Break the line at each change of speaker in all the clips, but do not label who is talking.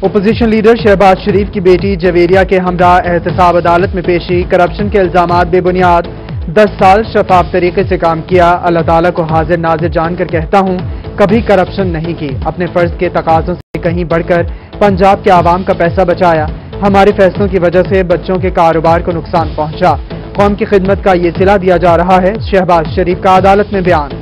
Opposition leader Shahbaz شریف کی بیٹی جویریہ کے ہمراہ احتساب عدالت میں پیشی، کرپشن کے الزامات بے بنیاد، 10 سال شفاف طریقے سے کام کیا، اللہ تعالیٰ کو حاضر ناظر جان کر کہتا ہوں کبھی کرپشن نہیں کی، اپنے فرض کے تقاضوں سے کہیں بڑھ کر پنجاب کے عوام کا پیسہ بچایا، ہمارے فیصلوں کی وجہ سے بچوں کے کاروبار کو نقصان پہنچا، قوم کی خدمت کا یہ صلہ دیا جا رہا ہے، شہباز شریف کا عدالت میں بیان۔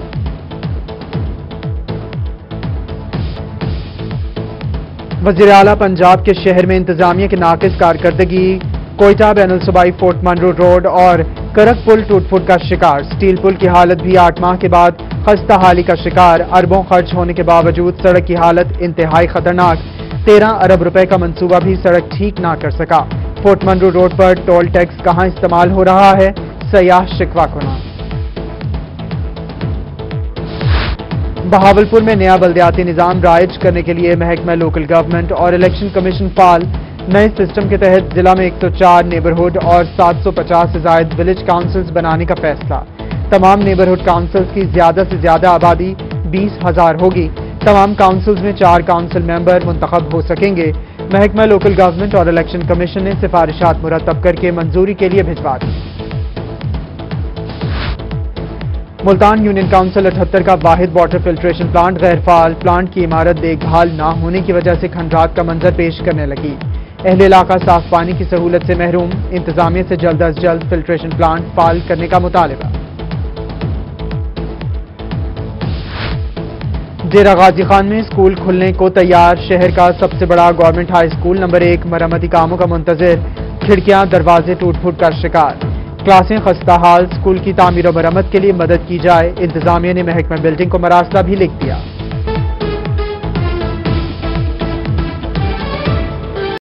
وزیر اعلیٰ پنجاب کے شہر میں انتظامیہ کی ناقص کارکردگی، کوئٹہ بین الصوبائی فورٹ منرو روڈ اور کرک پل ٹوٹ پھوٹ کا شکار، سٹیل پل کی حالت بھی 8 ماہ کے بعد خستہ حالی کا شکار، اربوں خرچ ہونے کے باوجود سڑک کی حالت انتہائی خطرناک، 13 ارب روپے کا منصوبہ بھی سڑک ٹھیک نہ کر سکا، فورٹ منرو روڈ پر ٹول ٹیکس کہاں استعمال ہو رہا ہے، سیاح شکوہ کناں۔ بہاولپور میں نیا بلدیاتی نظام رائج کرنے کے لیے محکمہ لوکل گورنمنٹ اور الیکشن کمیشن فعال، نئے سسٹم کے تحت ضلع میں 104 نیبرہڈ اور 750 سے زائد ولیج کاؤنسلز بنانے کا فیصلہ، تمام نیبرہڈ کاؤنسلز کی زیادہ سے زیادہ آبادی 20,000 ہوگی، تمام کاؤنسلز میں 4 کاؤنسل ممبر منتخب ہو سکیں گے، محکمہ لوکل گورنمنٹ اور الیکشن کمیشن نے سفارشات مرتب کر کے منظوری کے لیے بھجوا دی۔ ملتان یونین کونسل 78 کا واحد واٹر فلٹریشن پلانٹ غیر فعال، پلانٹ کی عمارت دیکھ بھال نہ ہونے کی وجہ سے کھنڈرات کا منظر پیش کرنے لگی، اہل علاقہ صاف پانی کی سہولت سے محروم، انتظامیہ سے جلد از جلد فلٹریشن پلانٹ فعال کرنے کا مطالبہ۔ ڈیرہ غازی خان میں اسکول کھلنے کو تیار، شہر کا سب سے بڑا گورنمنٹ ہائی اسکول نمبر 1 مرمتی کاموں کا منتظر، کھڑکیاں دروازے ٹوٹ پھوٹ کا شکار، کلاسیں خستہ حال، اسکول کی تعمیر و مرمت کے لیے مدد کی جائے، انتظامیہ نے محکمہ بلڈنگ کو مراسلہ بھی لکھ دیا۔